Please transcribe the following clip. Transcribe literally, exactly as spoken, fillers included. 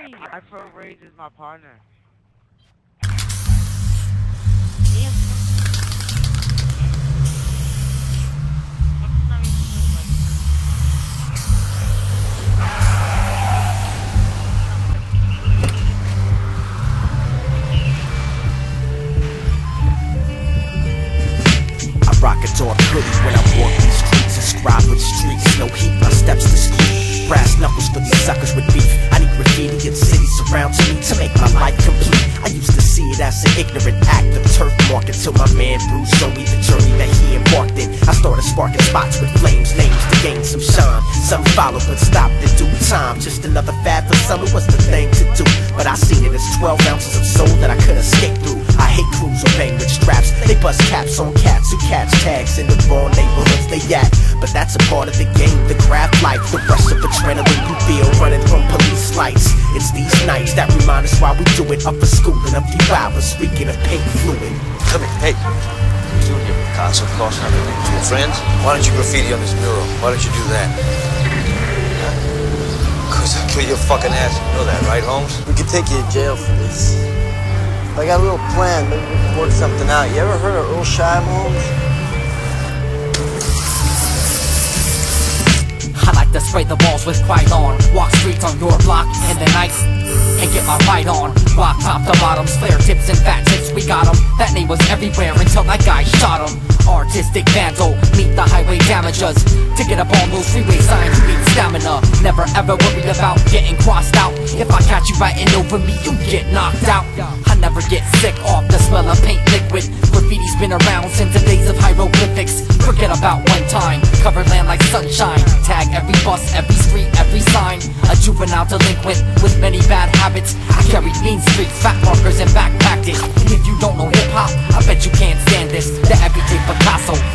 me. I throw Rage as my partner. Rock a dark hoodie when I walk these streets. Inscribed with streets, no heat, my steps to ski. Brass knuckles for these suckers with beef. I need graffiti in cities surrounding me to make my life complete. I used to see it as an ignorant act of turf mark until my man Bruce showed me the journey that he embarked in. I started sparking spots with flames, names to gain some shine. Some followed but stopped in due time. Just another fad for some, it was the thing to do. But I seen it as twelve ounces of soul that I could escape through. I hate crews with bang with straps. They bust caps on cats who catch tags in the wrong neighborhoods they at. But that's a part of the game, the craft life. The rush of adrenaline you feel running from police lights. It's these nights that remind us why we do it. Up for school in a few hours, speaking of pink fluid. Come here, hey. What are you doing here, Picasso, crossing everything? Your friends? Why don't you graffiti on this mural? Why don't you do that? Cause I'll kill your fucking ass. You know that, right, Holmes? We could take you to jail for this. I got a little plan, maybe we can work something out. You ever heard of Earl Scheib, Holmes? I like to spray the walls with Krylon. Walk streets on your block in the night and get my fight on. Rock top to bottoms, flare tips and fat tips, we got 'em. That name was everywhere until that guy shot him. Artistic vandal, meet the highway damagers. To get up on those freeway signs, you need stamina. Never ever worry about getting crossed out. If I catch you writing over me, you get knocked out. I never get sick off the smell of paint liquid. Graffiti's been around since the days of hieroglyphics. Forget about one time, cover land like sunshine. Tag every bus, every street, every sign. A juvenile delinquent with many bad habits. I carry mean streets, fat markers and backpacked it. And if you don't know hip hop, I bet you can't stand this. The everyday Picasso,